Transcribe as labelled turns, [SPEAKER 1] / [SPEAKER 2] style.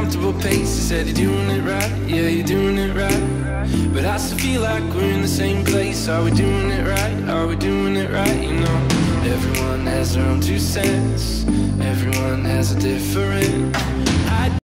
[SPEAKER 1] comfortable pace. He said, you're doing it right, yeah, you're doing it right. But I still feel like we're in the same place. Are we doing it right? Are we doing it right? You know, everyone has their own 2 cents. Everyone has a different